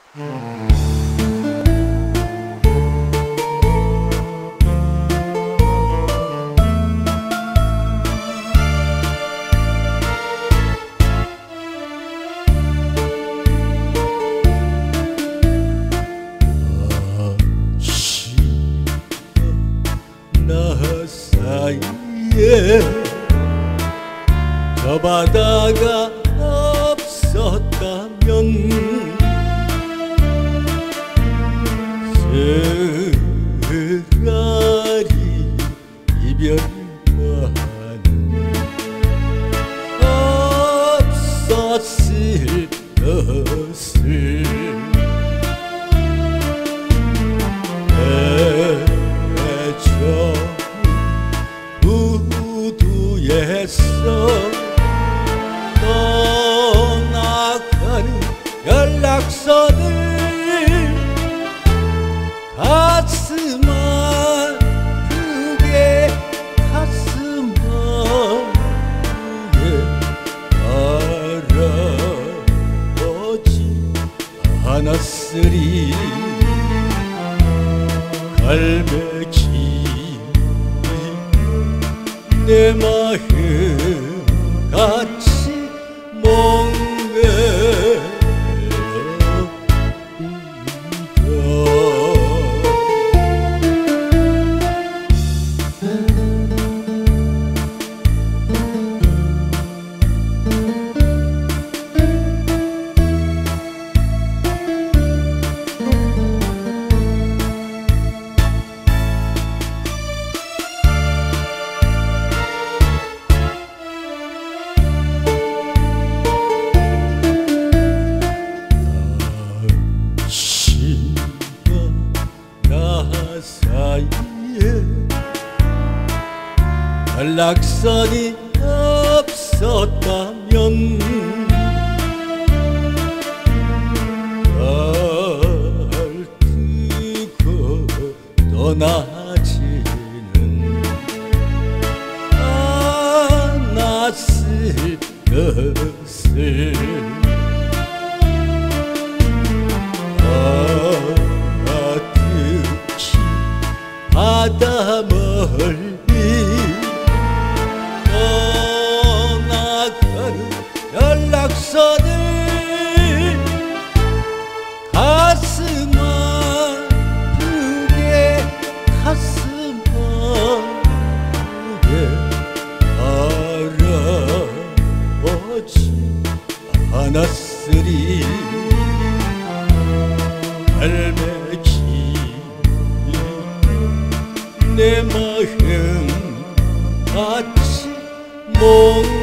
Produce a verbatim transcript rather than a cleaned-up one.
사이에 저 바다가 없었다면 차라리 이별만은 없었을 것을 우두에서 떠나가는 연락선을 가슴 아프게 가슴 아프게 알아보지 않았으리 갈매기 내 마음 같이 멍해운다. 사이에 연락선이 없었다면 날 두고 떠나지는 않았을 것을 바다 멀리 떠나가는 연락선을 가슴 아프게 가슴 아프게 알아보지 않았으리 갈매기 내 마음 같이 몽